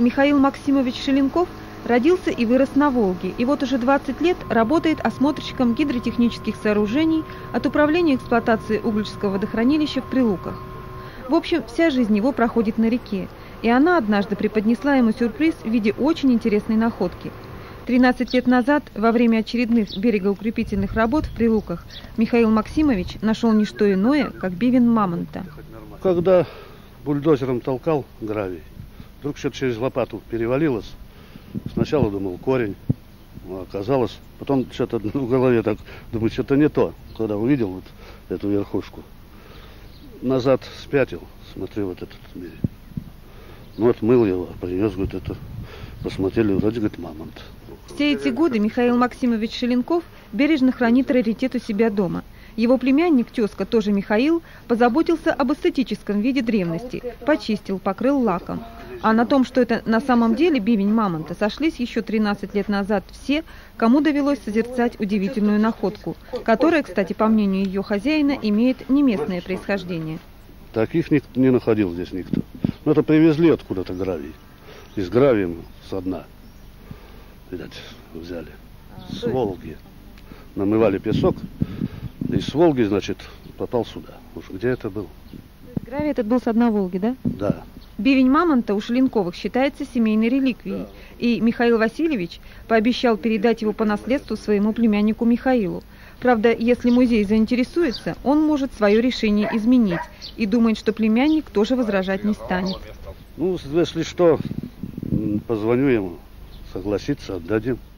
Михаил Максимович Шеленков родился и вырос на Волге, и вот уже 20 лет работает осмотрщиком гидротехнических сооружений от Управления эксплуатации Угличского водохранилища в Прилуках. В общем, вся жизнь его проходит на реке, и она однажды преподнесла ему сюрприз в виде очень интересной находки. 13 лет назад, во время очередных берегоукрепительных работ в Прилуках, Михаил Максимович нашел не что иное, как бивень мамонта. Когда бульдозером толкал гравий, вдруг что-то через лопату перевалилось. Сначала думал корень, а оказалось, потом что-то в голове так, думаю, что-то не то. Когда увидел вот эту верхушку, назад спятил, смотрю, вот этот берег. Ну, отмыл его, принес, говорит, это, посмотрели, вроде, говорит, мамонт. Все эти годы Михаил Максимович Шеленков бережно хранит раритет у себя дома. Его племянник, тезка, тоже Михаил, позаботился об эстетическом виде древности, почистил, покрыл лаком. А на том, что это на самом деле бивень мамонта, сошлись еще 13 лет назад все, кому довелось созерцать удивительную находку, которая, кстати, по мнению ее хозяина, имеет не местное происхождение. Таких не находил здесь никто. Но это привезли откуда-то гравий. Из гравием со дна, видать, взяли. С Волги. Намывали песок. И с Волги, значит, попал сюда. Уж где это был? Гравий этот был с дна Волги, да? Да. Бивень мамонта у Шеленковых считается семейной реликвией, и Михаил Васильевич пообещал передать его по наследству своему племяннику Михаилу. Правда, если музей заинтересуется, он может свое решение изменить и думает, что племянник тоже возражать не станет. Ну, если что, позвоню ему, согласится, отдадим.